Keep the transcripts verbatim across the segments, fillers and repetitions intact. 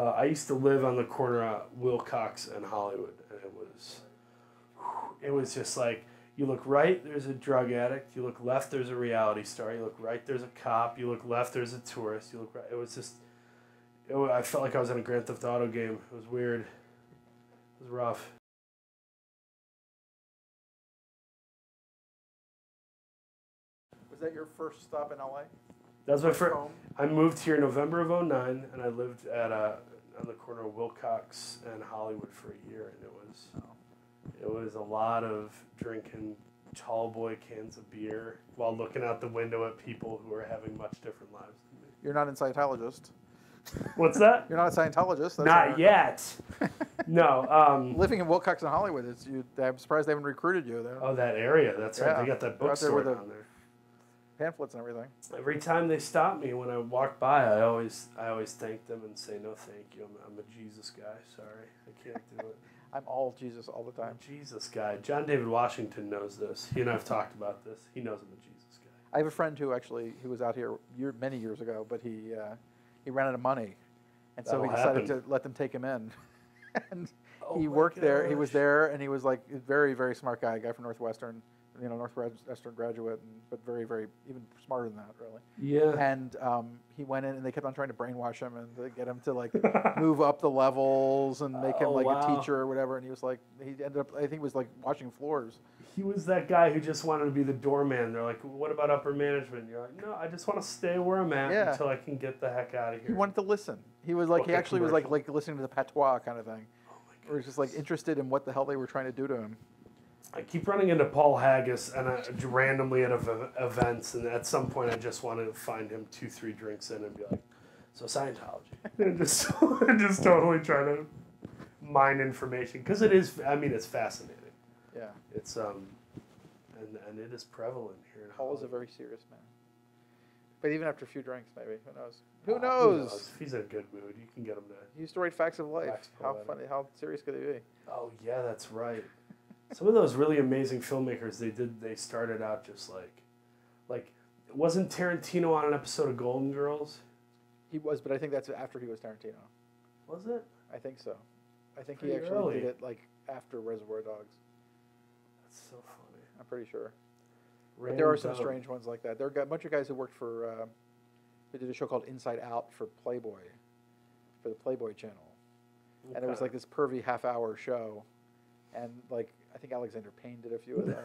Uh, I used to live on the corner of Wilcox and Hollywood, and it was, it was just like, you look right, there's a drug addict. You look left, there's a reality star. You look right, there's a cop. You look left, there's a tourist. You look right. It was just, it, I felt like I was in a Grand Theft Auto game. It was weird. It was rough. Was that your first stop in L A? That was my first. I moved here in November of oh nine, and I lived at a, on the corner of Wilcox and Hollywood for a year, and it was, oh. it was a lot of drinking tall boy cans of beer while looking out the window at people who are having much different lives than me. You're not a Scientologist. What's that? You're not a Scientologist. That's not yet. No. Um, Living in Wilcox and Hollywood, it's you. I'm surprised they haven't recruited you there. Oh, that area. That's yeah. right. They got that bookstore down there. Pamphlets and everything. Every time they stop me when I walk by, I always I always thank them and say, no, thank you. I'm, I'm a Jesus guy. Sorry, I can't do it. I'm all Jesus all the time. I'm a Jesus guy. John David Washington knows this. He and I have talked about this. He knows I'm a Jesus guy. I have a friend who actually he was out here year, many years ago, but he uh, he ran out of money, and so That'll he decided happen. to let them take him in. And oh he worked gosh. there. He was there, and he was like a very very smart guy, a guy from Northwestern. You know, Northwestern graduate, and, but very, very, even smarter than that, really. Yeah. And um, he went in, and they kept on trying to brainwash him and to get him to like move up the levels and make him oh, like wow. a teacher or whatever. And he was like, he ended up, I think, he was like washing floors. He was that guy who just wanted to be the doorman. They're like, what about upper management? You're like, no, I just want to stay where I'm at yeah. until I can get the heck out of here. He wanted to listen. He was like, Book he actually was like like listening to the patois kind of thing. Oh my Or he was just like interested in what the hell they were trying to do to him. I keep running into Paul Haggis and I, randomly at ev events, and at some point I just wanted to find him two, three drinks in and be like, so Scientology. and just, just totally try to mine information. Because it is, I mean, it's fascinating. Yeah. It's, um, and, and it is prevalent here in Paul Hollywood. is a very serious man. But even after a few drinks, maybe. Who knows? Who, Uh, knows? who knows? If he's in a good mood, you can get him to... He used to write Facts of Life. Facts How poetic. funny, how serious could he be? Oh, yeah, that's right. Some of those really amazing filmmakers, they did. They started out just like, like, wasn't Tarantino on an episode of Golden Girls? He was, but I think that's after he was Tarantino. Was it? I think so. I think Pretty he actually early. did it like after Reservoir Dogs. That's so funny. I'm pretty sure. But Ran there are some down. strange ones like that. There are a bunch of guys who worked for, uh, who did a show called Inside Out for Playboy, for the Playboy channel. Okay. And it was like this pervy half-hour show. And like, I think Alexander Payne did a few of them.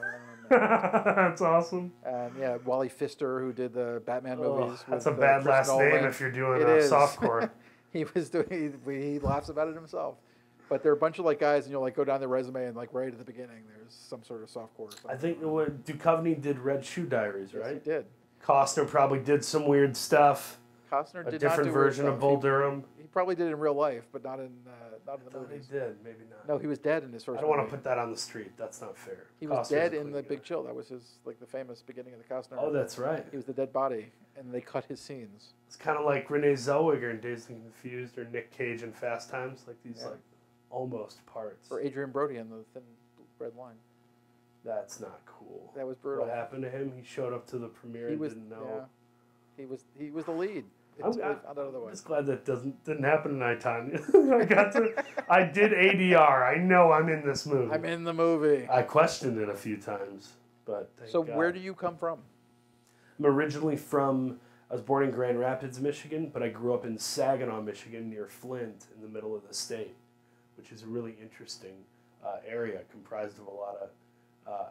That's awesome. And yeah, Wally Pfister, who did the Batman Oh, movies. that's with, a bad uh, Chris last Nolan. name if you're doing It a is. softcore. he was doing. He, he laughs about it himself. But there are a bunch of like guys, and you'll like go down their resume, and like right at the beginning, there's some sort of softcore. I think what Duchovny did Red Shoe Diaries, right? Yes, he did. Costner probably did some weird stuff. Costner a did different not do version weird of stuff. Bull he, Durham. He probably did it in real life, but not in uh, not in I the thought movies. he did, maybe not. No, he was dead in his first. I don't want movie. to put that on the street. That's not fair. He was Costner's dead a in clean the guy. Big Chill. That was his like the famous beginning of the Costner. Oh, that's right. He was the dead body, and they cut his scenes. It's kind of like Renee Zellweger in Dazed and Confused, or Nick Cage in Fast Times, like these Yeah. like almost parts. Or Adrian Brody in the Thin Red Line. That's not cool. That was brutal. What happened to him? He showed up to the premiere He and was didn't know. yeah. He was he was the lead. I'm, Until I'm, we found out I'm otherwise. just glad that doesn't didn't happen tonight, Tonya. I got to. I did A D R. I know I'm in this movie. I'm in the movie. I questioned it a few times, but thank So God. where do you come from? I'm originally from. I was born in Grand Rapids, Michigan, but I grew up in Saginaw, Michigan, near Flint, in the middle of the state, which is a really interesting uh, area, comprised of a lot of uh,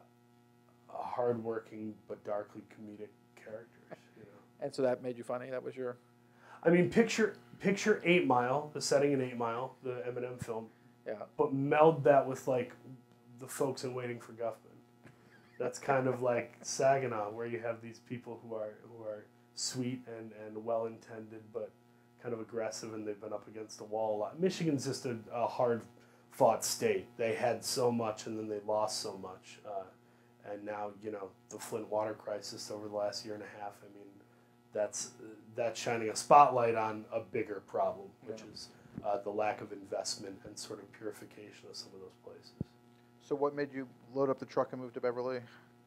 hardworking but darkly comedic characters. You know. And so that made you funny. That was your. I mean, picture picture Eight Mile, the setting in Eight Mile, the Eminem film, Yeah. but meld that with like the folks in Waiting for Guffman. That's kind of like Saginaw, where you have these people who are who are sweet and, and well intended, but kind of aggressive, and they've been up against the wall a lot. Michigan's just a, a hard fought state. They had so much, and then they lost so much, uh, and now you know the Flint water crisis over the last year and a half. I mean. That's that's shining a spotlight on a bigger problem, which Yeah. is uh, the lack of investment and sort of purification of some of those places. So what made you load up the truck and move to Beverly?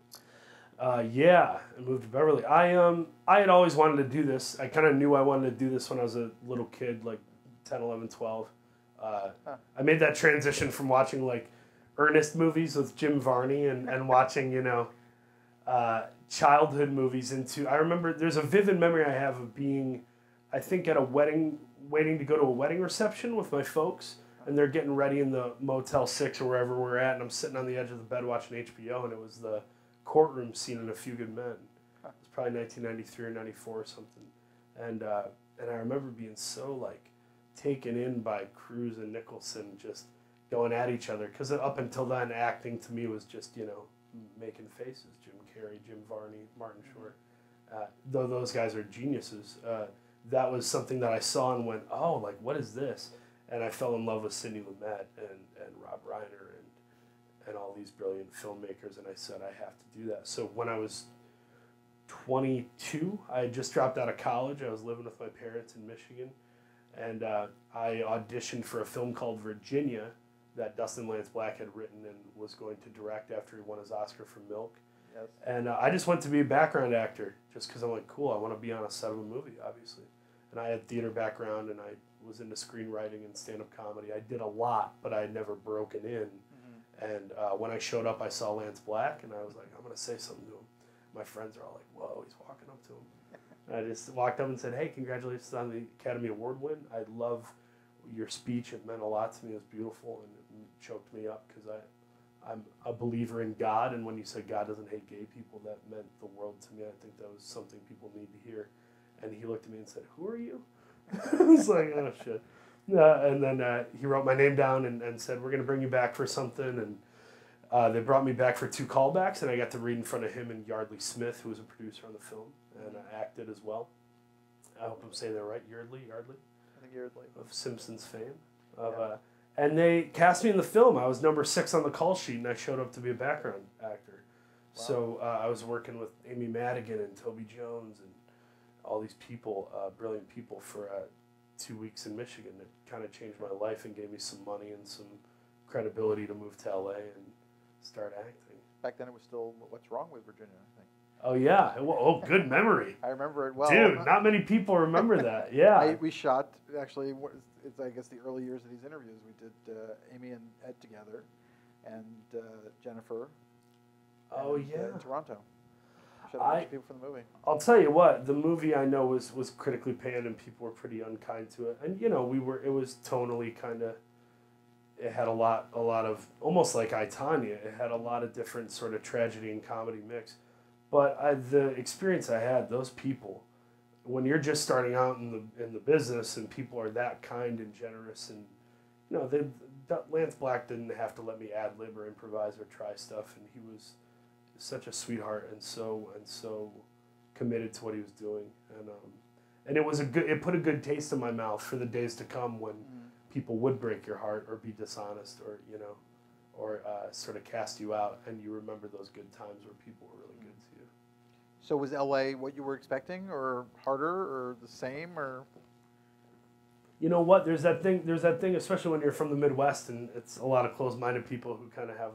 Uh, yeah, I moved to Beverly. I um I had always wanted to do this. I kind of knew I wanted to do this when I was a little kid, like ten, eleven, twelve. Uh, huh. I made that transition from watching like earnest movies with Jim Varney and, and watching, you know, uh, childhood movies into, I remember there's a vivid memory I have of being, I think at a wedding, waiting to go to a wedding reception with my folks, and they're getting ready in the Motel six or wherever we're at, and I'm sitting on the edge of the bed watching H B O, and it was the courtroom scene in A Few Good Men. It was probably nineteen ninety-three or ninety-four or something. And, uh, and I remember being so, like, taken in by Cruise and Nicholson just going at each other, because up until then, acting to me was just, you know, making faces. Jim Carrey, Jim Varney, Martin Short. Uh, though those guys are geniuses, uh, that was something that I saw and went, oh, like, what is this? And I fell in love with Sidney Lumet and, and Rob Reiner and, and all these brilliant filmmakers, and I said, I have to do that. So when I was twenty-two, I had just dropped out of college. I was living with my parents in Michigan, and uh, I auditioned for a film called Virginia that Dustin Lance Black had written and was going to direct after he won his Oscar for Milk. Yes. And uh, I just went to be a background actor just because I'm like, cool, I want to be on a set of a movie, obviously. And I had theater background, and I was into screenwriting and stand-up comedy. I did a lot, but I had never broken in. Mm-hmm. And uh, when I showed up, I saw Lance Black, and I was like, I'm going to say something to him. My friends are all like, whoa, he's walking up to him. And I just walked up and said, hey, congratulations on the Academy Award win. I love your speech. It meant a lot to me. It was beautiful, and it choked me up because I, I'm a believer in God, and when you said God doesn't hate gay people, that meant the world to me. I think that was something people need to hear. And he looked at me and said, who are you? I was like, oh, shit. Uh, and then uh, he wrote my name down and, and said, we're going to bring you back for something. And uh, they brought me back for two callbacks, and I got to read in front of him and Yardley Smith, who was a producer on the film, and uh, acted as well. I hope I'm saying that right. Yardley? Yardley? I think Yardley. Of Simpsons fame. Of, yeah. uh, and they cast me in the film. I was number six on the call sheet, and I showed up to be a background actor. Wow. So uh, I was working with Amy Madigan and Toby Jones and all these people, uh, brilliant people, for uh, two weeks in Michigan. It kind of changed my life and gave me some money and some credibility to move to L A and start acting. Back then it was still What's Wrong with Virginia, I think. Oh, yeah. Oh, good memory. I remember it well. Dude, not many people remember that. Yeah. I, we shot, actually, it's I guess the early years of these interviews. We did uh, Amy and Ed together, and uh, Jennifer. Oh, and, yeah. Uh, in Toronto. Shot a bunch I, of people for the movie. I'll tell you what, the movie I know was, was critically panned, and people were pretty unkind to it. And, you know, we were, it was tonally kind of, it had a lot, a lot of, almost like I, Tonya, it had a lot of different sort of tragedy and comedy mix. But I, the experience I had, those people, when you're just starting out in the in the business and people are that kind and generous, and you know, they, Lance Black didn't have to let me ad lib or improvise or try stuff, and he was such a sweetheart and so and so committed to what he was doing, and um, and it was a good, it put a good taste in my mouth for the days to come when mm. people would break your heart or be dishonest or you know, or uh, sort of cast you out, and you remember those good times where people were really good to you. So was L A what you were expecting, or harder, or the same, or? You know what? There's that thing. There's that thing, especially when you're from the Midwest, and it's a lot of closed-minded people who kind of have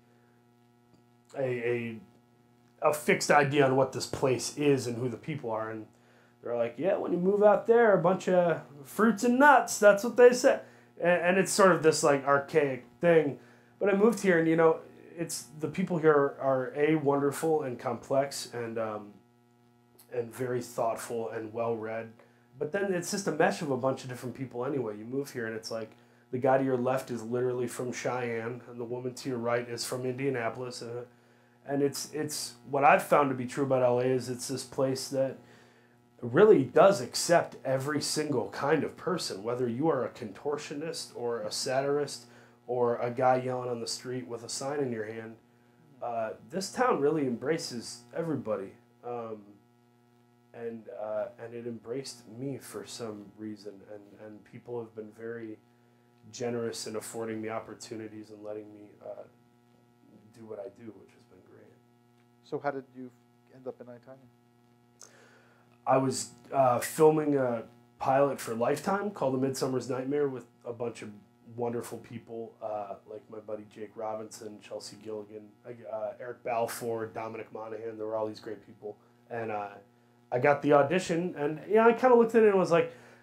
a, a, a, a fixed idea on what this place is and who the people are, and they're like, yeah, when you move out there, a bunch of fruits and nuts. That's what they say, and, and it's sort of this like archaic thing. But I moved here, and you know. It's the people here are, are a wonderful and complex and um, and very thoughtful and well read, but then it's just a mesh of a bunch of different people anyway. You move here and it's like the guy to your left is literally from Cheyenne and the woman to your right is from Indianapolis, and and it's it's what I've found to be true about L A is it's this place that really does accept every single kind of person, whether you are a contortionist or a satirist. Or a guy yelling on the street with a sign in your hand. Uh, this town really embraces everybody, um, and uh, and it embraced me for some reason. And, and people have been very generous in affording me opportunities and letting me uh, do what I do, which has been great. So how did you end up in I, Tonya? I was uh, filming a pilot for Lifetime called The Midsummer's Nightmare with a bunch of wonderful people uh, like my buddy Jake Robinson, Chelsea Gilligan, uh, Eric Balfour, Dominic Monaghan. There were all these great people. And uh, I got the audition, and yeah, I kind of looked at it and was like,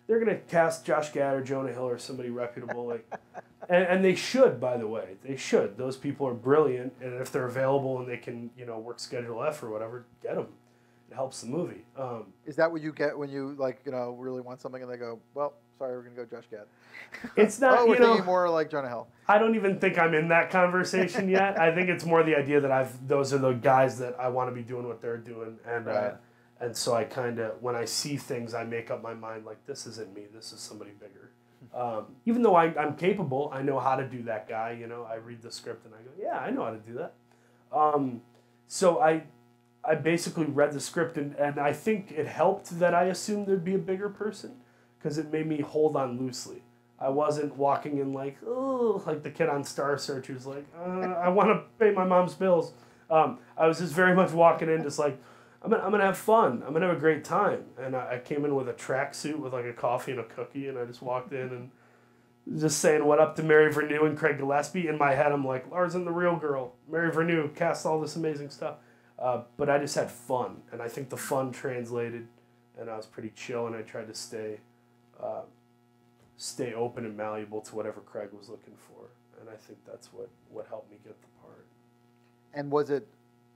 they're gonna cast Josh Gad or Jonah Hill or somebody reputable, like, and, and they should, by the way, they should. Those people are brilliant, and if they're available and they can, you know, work Schedule F or whatever, get them. It helps the movie. Um, Is that what you get when you like, you know, really want something and they go, well, sorry, we're gonna go Josh Gad? It's not. Oh, we're you know, thinking more like Jonah Hill. I don't even think I'm in that conversation yet. I think it's more the idea that I've those are the guys that I want to be doing what they're doing, and Right. uh, and so I kind of when I see things, I make up my mind like this isn't me. This is somebody bigger. Um, even though I, I'm capable, I know how to do that guy. You know, I read the script and I go, yeah, I know how to do that. Um, so I. I basically read the script, and, and I think it helped that I assumed there'd be a bigger person, because it made me hold on loosely. I wasn't walking in like, oh, like the kid on Star Search who's like, uh, I want to pay my mom's bills. Um, I was just very much walking in just like, I'm gonna, I'm gonna have fun. I'm gonna have a great time. And I, I came in with a tracksuit with like a coffee and a cookie, and I just walked in and just saying what up to Mary Vernew and Craig Gillespie. In my head, I'm like, Lars and the Real Girl. Mary Vernew cast all this amazing stuff. Uh, but I just had fun, and I think the fun translated, and I was pretty chill, and I tried to stay uh, stay open and malleable to whatever Craig was looking for, and I think that's what, what helped me get the part. And was it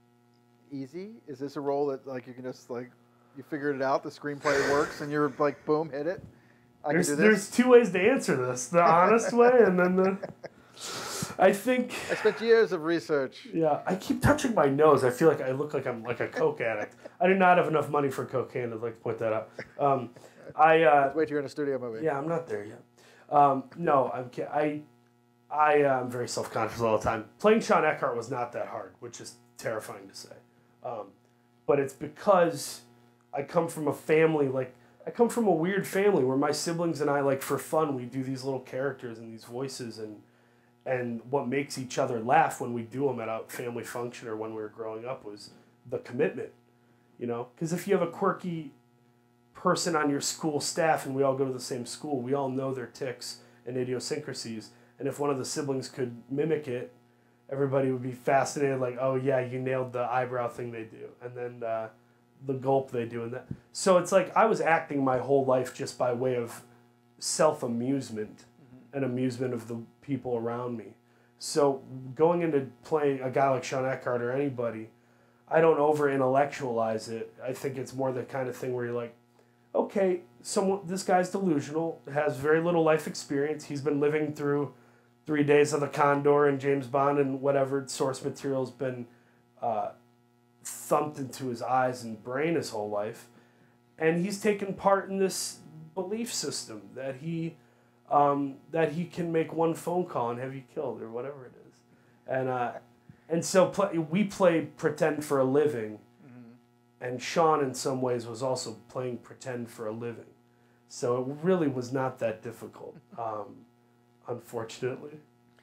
easy? Is this a role that like you can just like you figured it out, the screenplay works, and you're like, boom, hit it? I there's, can do this. There's two ways to answer this: the honest way, and then the. I think. I spent years of research. Yeah, I keep touching my nose. I feel like I look like I'm like a coke addict. I do not have enough money for cocaine. I'd like to point that out. Um, I uh, Let's wait till you're in a studio movie. Yeah, I'm not there yet. Um, no, I'm. I, I am uh, very self-conscious all the time. Playing Shawn Eckardt was not that hard, which is terrifying to say. Um, but it's because I come from a family like I come from a weird family where my siblings and I like for fun we do these little characters and these voices and. And what makes each other laugh when we do them at a family function or when we were growing up was the commitment, you know? Because if you have a quirky person on your school staff and we all go to the same school, we all know their tics and idiosyncrasies. And if one of the siblings could mimic it, everybody would be fascinated, like, oh, yeah, you nailed the eyebrow thing they do. And then uh, the gulp they do. And that. So it's like I was acting my whole life just by way of self-amusement. And amusement of the people around me. So going into playing a guy like Shawn Eckardt or anybody, I don't over-intellectualize it. I think it's more the kind of thing where you're like, okay, someone, this guy's delusional, has very little life experience. He's been living through Three Days of the Condor and James Bond and whatever source material's been uh, thumped into his eyes and brain his whole life. And he's taken part in this belief system that he... Um, that he can make one phone call and have you killed or whatever it is, and uh, and so play, we play pretend for a living, mm-hmm. and Shawn in some ways was also playing pretend for a living, so it really was not that difficult, um, unfortunately.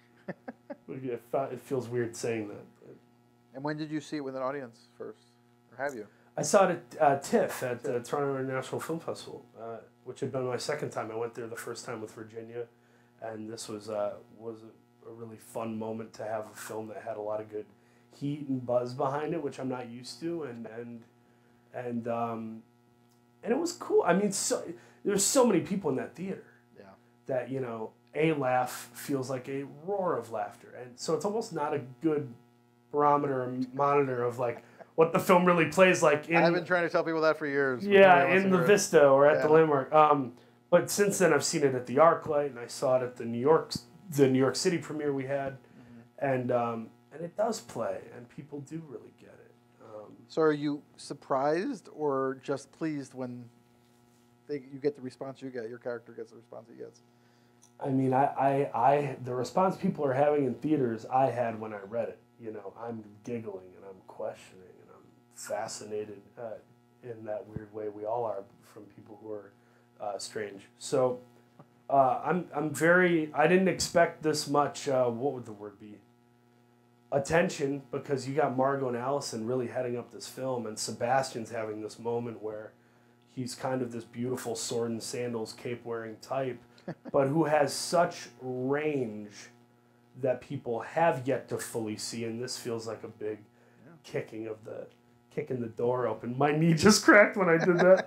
it, it feels weird saying that. But. And when did you see it with an audience first, or have you? I saw it at uh, TIFF at the Toronto International Film Festival. Uh, which had been my second time. I went there the first time with Virginia, and this was uh, was a, a really fun moment to have a film that had a lot of good heat and buzz behind it, which I'm not used to, and and and um, and it was cool. I mean, so there's so many people in that theater. Yeah. That you know, a laugh feels like a roar of laughter, and so it's almost not a good barometer or monitor of like. What the film really plays like. In, I've been trying to tell people that for years. Yeah, in the Vista or at yeah. the Landmark. Um, but since then, I've seen it at the ArcLight, and I saw it at the New York, the New York City premiere we had, mm-hmm. and um, and it does play, and people do really get it. Um, so, are you surprised or just pleased when they, you get the response you get? Your character gets the response he gets. I mean, I, I, I, the response people are having in theaters, I had when I read it. You know, I'm giggling and I'm questioning. Fascinated uh, in that weird way we all are from people who are uh, strange. So uh, I'm I'm very I didn't expect this much. Uh, what would the word be? Attention, because you got Margot and Allison really heading up this film, and Sebastian's having this moment where he's kind of this beautiful sword and sandals, cape wearing type, but who has such range that people have yet to fully see, and this feels like a big yeah. kicking of the. Kicking the door open. My knee just cracked when I did that.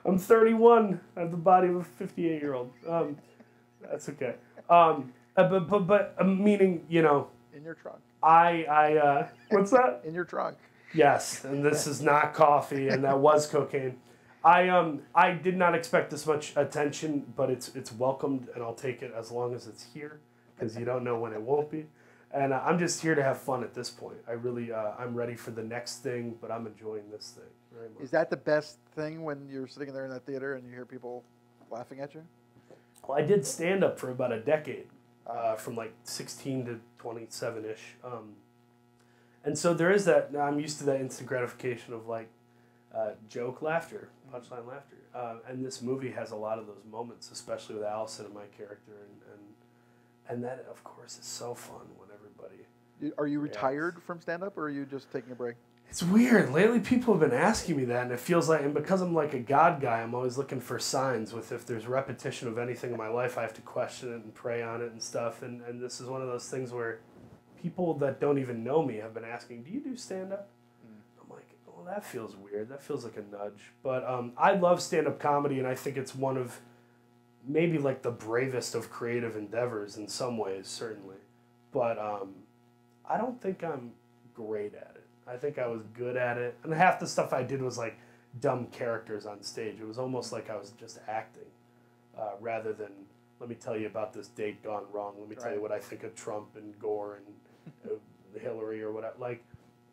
I'm thirty-one. I have the body of a fifty-eight-year-old. Um, that's okay. Um, uh, but but but uh, meaning, you know. In your trunk. I I uh, what's that? In your trunk. Yes, and this is not coffee, and that was cocaine. I um I did not expect this much attention, but it's it's welcomed, and I'll take it as long as it's here, because you don't know when it won't be. And uh, I'm just here to have fun at this point. I really uh, I'm ready for the next thing, but I'm enjoying this thing very much. Is that the best thing when you're sitting there in that theater and you hear people laughing at you? Well, I did stand up for about a decade, uh, from like sixteen to twenty-seven ish, um, and so there is that. I'm used to that instant gratification of like. Uh, joke laughter, punchline laughter, uh, and this movie has a lot of those moments, especially with Allison and my character, and and, and that of course is so fun when everybody. Are you reacts. retired from stand-up, or are you just taking a break? It's weird. Lately, people have been asking me that, and it feels like, and because I'm like a God guy, I'm always looking for signs. With if there's repetition of anything in my life, I have to question it and pray on it and stuff. And and this is one of those things where people that don't even know me have been asking, "Do you do stand-up?" That feels weird. That feels like a nudge. But um, I love stand-up comedy, and I think it's one of maybe like the bravest of creative endeavors in some ways, certainly. But um, I don't think I'm great at it. I think I was good at it. And half the stuff I did was like dumb characters on stage. It was almost like I was just acting uh, rather than, let me tell you about this date gone wrong. Let me tell right. you what I think of Trump and Gore and uh, Hillary or whatever. Like,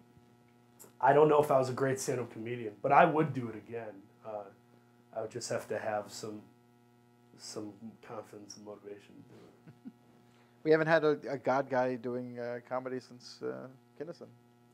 I don't know if I was a great stand-up comedian, but I would do it again. Uh, I would just have to have some some confidence and motivation to do it. We haven't had a, a God guy doing uh, comedy since uh, Kinnison.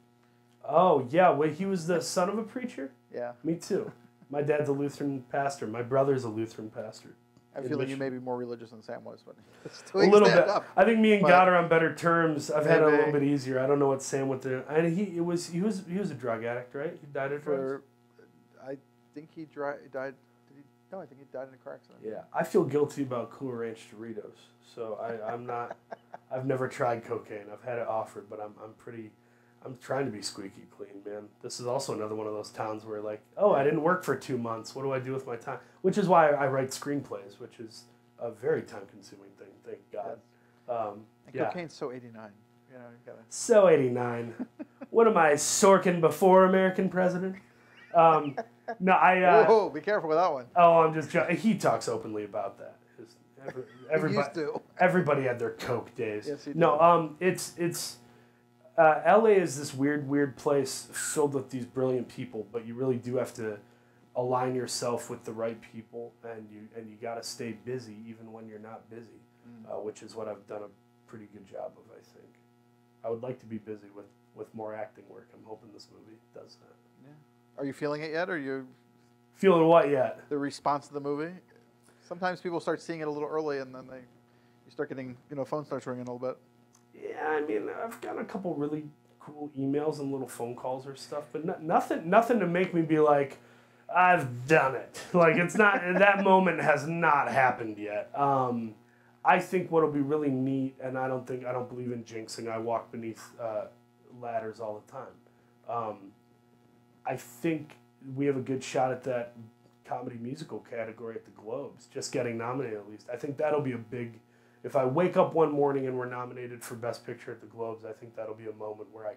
Oh, yeah. Well, he was the son of a preacher? Yeah. Me too. My dad's a Lutheran pastor. My brother's a Lutheran pastor. I feel like you may be more religious than Sam was, but it's a little bit. Up. I think me and but God are on better terms. I've had it a maybe. little bit easier. I don't know what Sam went through. And he it was he was he was a drug addict, right? He died of drugs. I think he dri died. Did he? No, I think he died in a car accident. Yeah, I feel guilty about Cool Ranch Doritos. So I I'm not. I've never tried cocaine. I've had it offered, but I'm I'm pretty. I'm trying to be squeaky clean, man. This is also another one of those towns where like, oh, I didn't work for two months. What do I do with my time? Which is why I write screenplays, which is a very time-consuming thing. Thank God. Um, and yeah. Cocaine's so eighty-nine. You know, you gotta. So eighty-nine. What am I, Sorkin before American president? Um, no, I. Uh, Whoa, be careful with that one. Oh, I'm just joking. He talks openly about that. His, every, everybody, he used to. Everybody had their coke days. Yes, he did. No, um, it's it's. Uh, L A is this weird, weird place filled with these brilliant people, but you really do have to align yourself with the right people, and you and you got to stay busy even when you're not busy, mm. uh, which is what I've done a pretty good job of, I think. I would like to be busy with, with more acting work. I'm hoping this movie does that. Yeah. Are you feeling it yet, or are you feeling what yet? The response to the movie. Sometimes people start seeing it a little early, and then they you start getting you know phone starts ringing a little bit. Yeah, I mean, I've got a couple really cool emails and little phone calls or stuff, but no, nothing, nothing to make me be like, I've done it. Like, it's not, that moment has not happened yet. Um, I think what'll be really neat, and I don't think, I don't believe in jinxing, I walk beneath uh, ladders all the time. Um, I think we have a good shot at that comedy musical category at the Globes, just getting nominated at least. I think that'll be a big, if I wake up one morning and we're nominated for Best Picture at the Globes, I think that'll be a moment where I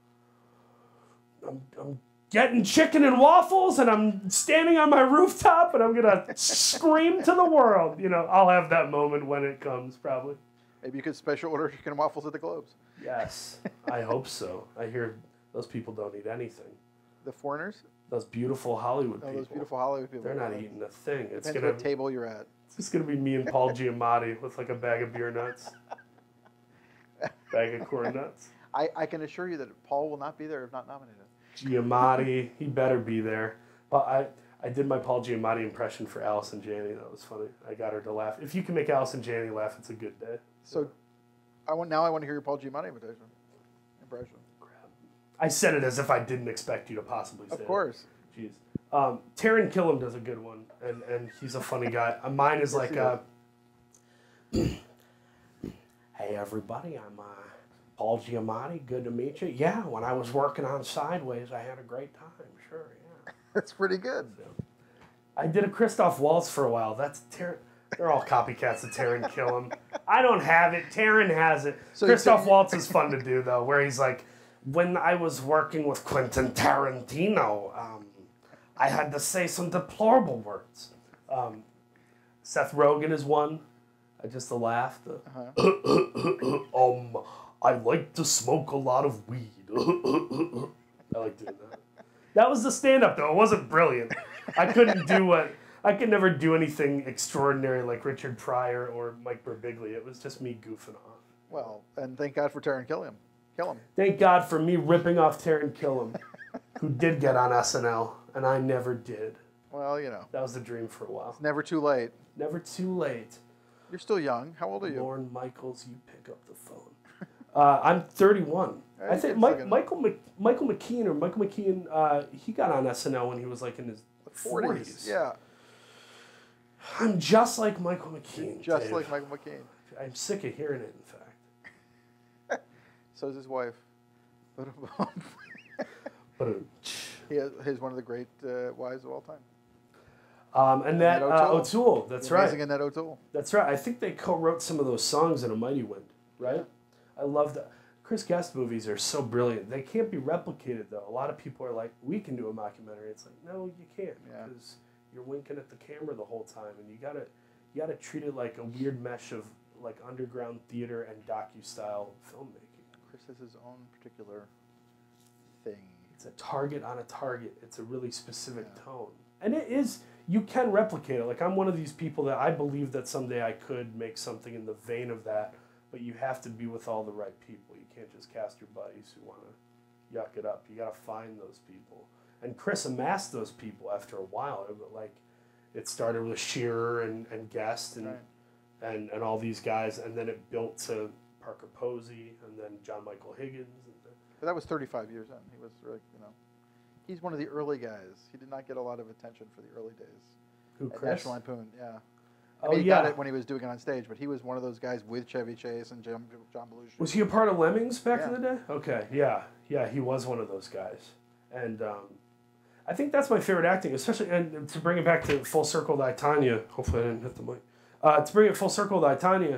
go, I'm, I'm getting chicken and waffles and I'm standing on my rooftop and I'm going to scream to the world. You know, I'll have that moment when it comes, probably. Maybe you could special order chicken and waffles at the Globes. Yes, I hope so. I hear those people don't eat anything. The foreigners? Those beautiful Hollywood oh, people. Those beautiful Hollywood people. They're not eating a thing. It's Depends gonna, what table you're at. It's gonna be me and Paul Giamatti with like a bag of beer nuts, bag of corn nuts. I, I can assure you that Paul will not be there if not nominated. Giamatti, he better be there. But I I did my Paul Giamatti impression for Allison Janney. That was funny. I got her to laugh. If you can make Allison Janney laugh, it's a good day. So, I want now I want to hear your Paul Giamatti imitation impression. I said it as if I didn't expect you to possibly say it. Of course. It. Jeez. Um, Taron Killam does a good one, and, and he's a funny guy. Uh, mine is yes, like, uh, hey everybody, I'm uh, Paul Giamatti. Good to meet you. Yeah, when I was working on Sideways, I had a great time. Sure, yeah. That's pretty good. So, I did a Christoph Waltz for a while. That's ter- They're all copycats of Taran Killam. I don't have it. Taran has it. So Christoph Waltz is fun to do, though, where he's like, when I was working with Quentin Tarantino, um, I had to say some deplorable words. Um, Seth Rogen is one. I just a laugh. The, uh-huh. um, I like to smoke a lot of weed. I like doing that. That was the stand-up, though. It wasn't brilliant. I couldn't do what... I could never do anything extraordinary like Richard Pryor or Mike Birbiglia. It was just me goofing off. Well, and thank God for Taran Killam. Killam. Thank God for me ripping off Taran Killam, who did get on S N L, and I never did. Well, you know. That was the dream for a while. It's never too late. Never too late. You're still young. How old are you? Lorne Michaels, you pick up the phone. uh, I'm thirty-one. Right, I think Mike, Michael Mc, Michael McKean or Michael McKean, uh, he got on S N L when he was like in his forties. Yeah. I'm just like Michael McKean. Just Dave. like Michael McKean. I'm sick of hearing it, in fact. So is his wife. But he has, he's one of the great uh, wives of all time. Um, and that Annette uh, O'Toole. O'Toole, that's the right. Amazing Annette O'Toole. That's right. I think they co-wrote some of those songs in A Mighty Wind, right? Yeah. I love that. Chris Guest movies are so brilliant. They can't be replicated, though. A lot of people are like, we can do a mockumentary. It's like, no, you can't, yeah. because you're winking at the camera the whole time, and you gotta, you gotta treat it like a weird mesh of like underground theater and docu-style filmmaking. Chris has his own particular thing. It's a target on a target. It's a really specific yeah. tone, and it is. You can replicate it. Like, I'm one of these people that I believe that someday I could make something in the vein of that, but you have to be with all the right people. You can't just cast your buddies who want to yuck it up. You got to find those people. And Chris amassed those people after a while. It, like, it started with Shearer and, and Guest and, right. and and all these guys, and then it built to Parker Posey and then John Michael Higgins. And then, but that was thirty-five years in. He was, like, you know, he's one of the early guys. He did not get a lot of attention for the early days. Who, At Chris? National Lampoon, yeah. I Oh, mean, he yeah. got it when he was doing it on stage, but he was one of those guys with Chevy Chase and John, John Belushi. Was he a part of Lemmings back yeah. in the day? Okay, yeah. Yeah, he was one of those guys. And um, I think that's my favorite acting, especially, and to bring it back to full circle to I, Tonya, hopefully I didn't hit the mic. Uh, to bring it full circle to I, Tonya,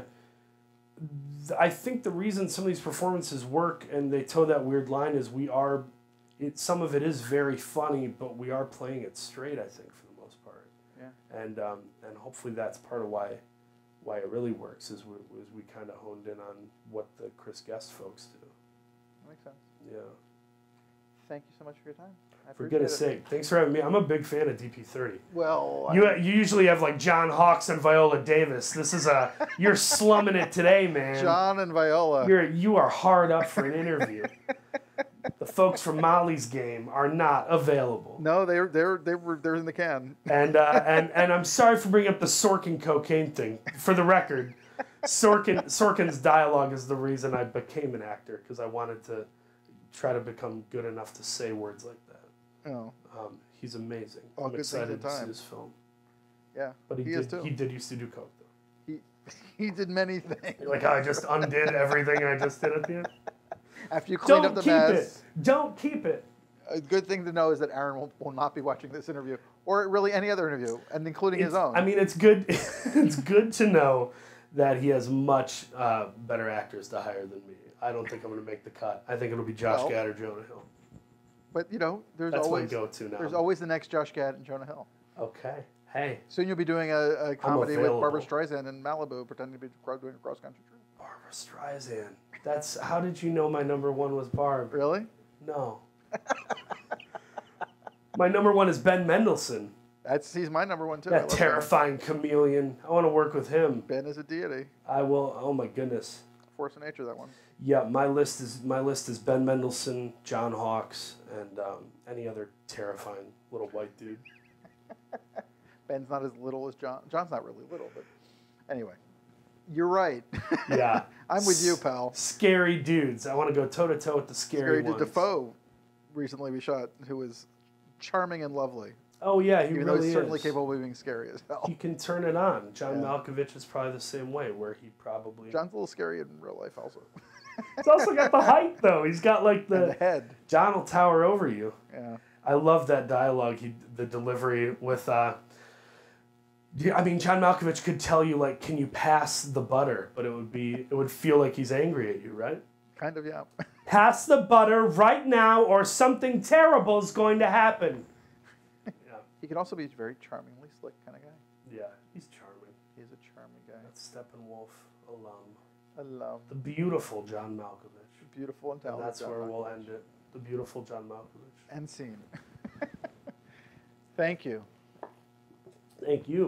I think the reason some of these performances work and they toe that weird line is we are, it, some of it is very funny, but we are playing it straight, I think, for the most part. Yeah. And um, and hopefully that's part of why why it really works, is we, is we kind of honed in on what the Chris Guest folks do. That makes sense. Yeah. Thank you so much for your time. I For goodness it. sake, thanks for having me. I'm a big fan of D P thirty. Well, You you usually have like John Hawkes and Viola Davis. This is a you're slumming it today, man. John and Viola. You're you are hard up for an interview. The folks from Molly's Game are not available. No, they're they're they were they're in the can. And uh, and and I'm sorry for bringing up the Sorkin cocaine thing. For the record, Sorkin Sorkin's dialogue is the reason I became an actor, because I wanted to try to become good enough to say words like that. Oh. Um, he's amazing. All I'm good excited things in to see time. his film. Yeah, But he, he did. is too. He did used to do coke though. He he did many things. You're like, how I just undid everything I just did at the end. After you cleaned Don't up the keep mess. it. Don't keep it. A good thing to know is that Aaron will, will not be watching this interview, or really any other interview, and including It's, his own. I mean, it's good. It's good to know that he has much uh, better actors to hire than me. I don't think I'm going to make the cut. I think it'll be Josh Well, Gad or Jonah Hill. But you know, there's That's always my go-to now. there's always the next Josh Gad and Jonah Hill. Okay. Hey. Soon you'll be doing a, a comedy with available. Barbara Streisand in Malibu, pretending to be cro- doing a cross country trip. Barbara Streisand. That's how did you know my number one was Barb? Really? No. My number one is Ben Mendelsohn. That's he's my number one too. I That love terrifying chameleon. I want to work with him. Ben. Ben is a deity. I will. Oh my goodness. Force of nature, that one. Yeah, my list is my list is Ben Mendelsohn, John Hawkes, and um, any other terrifying little white dude. Ben's not as little as John. John's not really little, but anyway, you're right. Yeah, I'm with you, pal. Scary dudes. I want to go toe to toe with the scary, Scary dude ones. Defoe, recently we shot, who was charming and lovely. Oh yeah, he Even really though he's certainly is. capable of being scary as hell. He can turn it on. John Yeah. Malkovich is probably the same way, where he probably. John's a little scary in real life, also. He's also got the height though. He's got like the, And the head. John will tower over you. Yeah. I love that dialogue. He the delivery with uh, Yeah, I mean, John Malkovich could tell you, like, can you pass the butter? But it would be, it would feel like he's angry at you, right? Kind of, yeah. Pass the butter right now or something terrible is going to happen. Yeah. He could also be a very charmingly slick kind of guy. Yeah, he's charming. He's a charming guy. That's Steppenwolf alum. Alum. The beautiful John Malkovich. Beautiful and talented And that's John where Malkovich. we'll end it. The beautiful John Malkovich. And scene. Thank you. Thank you.